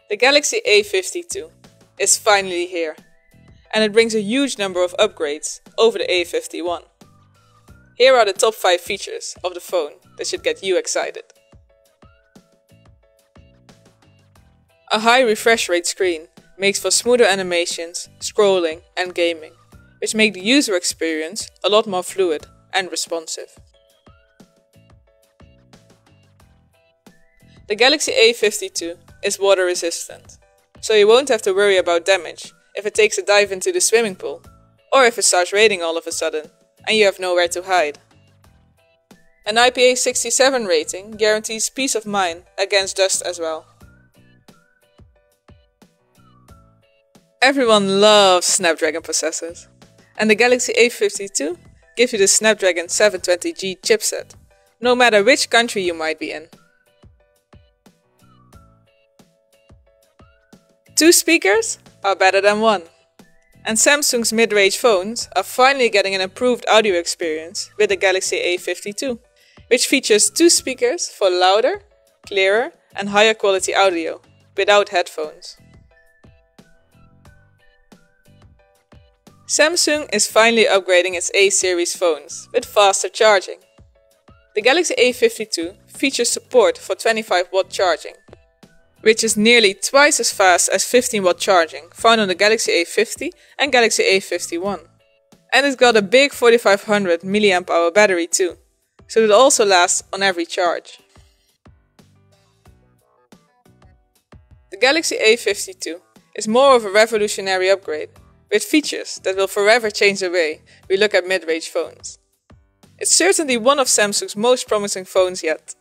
The Galaxy A52 is finally here, and it brings a huge number of upgrades over the A51. Here are the top 5 features of the phone that should get you excited. A high refresh rate screen makes for smoother animations, scrolling and gaming, which make the user experience a lot more fluid and responsive. The Galaxy A52 is water resistant, so you won't have to worry about damage if it takes a dive into the swimming pool, or if it starts raining all of a sudden and you have nowhere to hide. An IPA67 rating guarantees peace of mind against dust as well. Everyone loves Snapdragon processors, and the Galaxy A52 gives you the Snapdragon 720G chipset, no matter which country you might be in. 2 speakers are better than 1. And Samsung's mid-range phones are finally getting an improved audio experience with the Galaxy A52, which features 2 speakers for louder, clearer and higher quality audio without headphones. Samsung is finally upgrading its A-series phones with faster charging. The Galaxy A52 features support for 25-watt charging, which is nearly twice as fast as 15-watt charging found on the Galaxy A50 and Galaxy A51. And it's got a big 4500 mAh battery too, so it also lasts on every charge. The Galaxy A52 is more of a revolutionary upgrade, with features that will forever change the way we look at mid-range phones. It's certainly one of Samsung's most promising phones yet.